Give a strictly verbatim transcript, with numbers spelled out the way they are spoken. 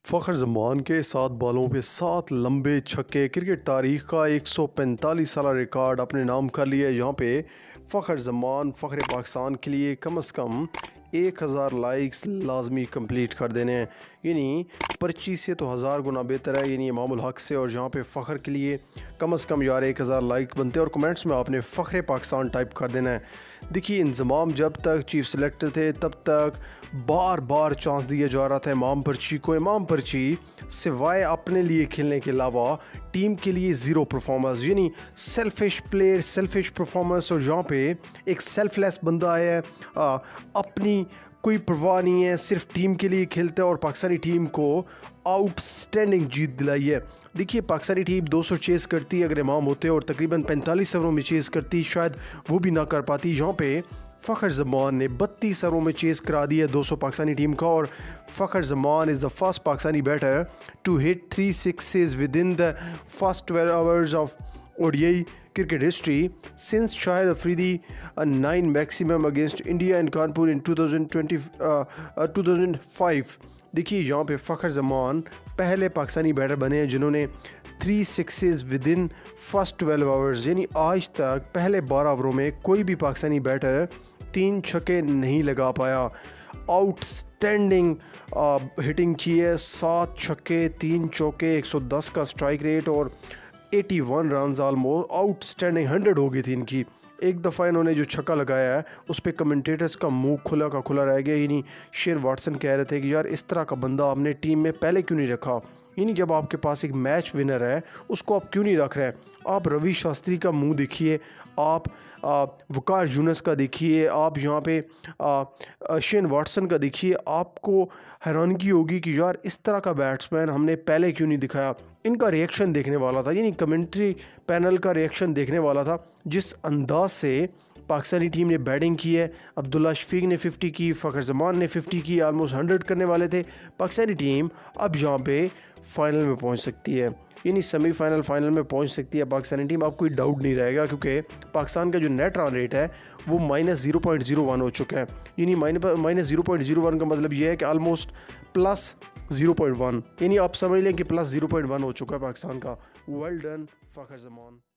फ़खर ज़मान के सात बॉलों पे सात लंबे छक्के क्रिकेट तारीख का एक सौ पैंतालीस साला रिकॉर्ड अपने नाम कर लिया। यहाँ पे फ़खर ज़मान फ़खर पाकिस्तान के लिए कम अज़ कम एक हज़ार लाइक्स लाजमी कंप्लीट कर देने हैं, यानी पर्ची से तो हज़ार गुना बेहतर है, यानी इमामुल हक से। और जहाँ पे फ़खर के लिए कम अज़ कम यार एक हज़ार लाइक बनते हैं और कमेंट्स में आपने फ़खर पाकिस्तान टाइप कर देना है। देखिए, इंज़माम जब तक चीफ सेलेक्टर थे तब तक बार बार चांस दिया जा रहा था इमाम पर्ची को। इमाम पर्ची सिवाय अपने लिए खेलने के अलावा टीम के लिए ज़ीरो परफॉर्मेंस, यानी सेल्फिश प्लेयर, सेल्फिश परफॉर्मेंस। और यहाँ पे एक सेल्फलेस बंदा है, आ, अपनी कोई परवाह नहीं है, सिर्फ टीम के लिए खेलता है और पाकिस्तानी टीम को आउटस्टैंडिंग जीत दिलाई है। देखिए, पाकिस्तानी टीम दो सौ चेज़ करती अगर इमाम होते और तकरीबन पैंतालीस ओवरों में चेज़ करती, शायद वो भी ना कर पाती। यहाँ पे फ़खर ज़मान ने बत्तीस ओवरों में चेज़ करा दिया दो सौ पाकिस्तानी टीम का। और Fakhar Zaman is the first Pakistani batter to hit three sixes within the first twelve overs of O D I cricket history since Shahid Afridi a nine maximum against India and Kanpur in twenty twenty uh, uh, two thousand five। देखिए, यहाँ पे फ़खर ज़मान पहले Pakistani batter बने हैं जिन्होंने three sixes within first twelve overs, यानी आज तक पहले बारह ओवरों में कोई भी पाकिस्तानी बैटर तीन छक्के नहीं लगा पाया। आउटस्टैंडिंग हिटिंग की है, सात छक्के तीन चौके, एक सौ दस का स्ट्राइक रेट और इक्यासी रन्स, ऑलमोस्ट आउटस्टैंडिंग हंड्रेड हो गई थी इनकी। एक दफ़ा इन्होंने जो छक्का लगाया है उस पर कमेंटेटर्स का मुंह खुला का खुला रह गया, यानी शेन वाटसन कह रहे थे कि यार इस तरह का बंदा आपने टीम में पहले क्यों नहीं रखा, यानी जब आपके पास एक मैच विनर है उसको आप क्यों नहीं रख रहे हैं। आप रवि शास्त्री का मुंह देखिए, आप वकार यूनुस का देखिए, आप यहाँ पे आ, शेन वाटसन का देखिए, आपको हैरानगी होगी कि यार इस तरह का बैट्समैन हमने पहले क्यों नहीं दिखाया। इनका रिएक्शन देखने वाला था, यानी कमेंट्री पैनल का रिएक्शन देखने वाला था। जिस अंदाज से पाकिस्तानी टीम ने बैटिंग की है, अब्दुल्ला शफीक ने फिफ्टी की, फ़खर ज़मान ने फिफ्टी की, आलमोस्ट हंड्रेड करने वाले थे। पाकिस्तानी टीम अब यहाँ पे फाइनल में पहुँच सकती है, यानी सेमीफाइनल फाइनल में पहुँच सकती है पाकिस्तानी टीम। अब कोई डाउट नहीं रहेगा क्योंकि पाकिस्तान का जो नेट रन रेट है वो minus zero point zero one हो चुका है, यानी minus zero point zero one का मतलब ये है कि almost plus zero point one, यानी आप समझ लें कि प्लस ज़ीरो पॉइंट वन हो चुका है पाकिस्तान का। वेल डन फ़खर ज़मान।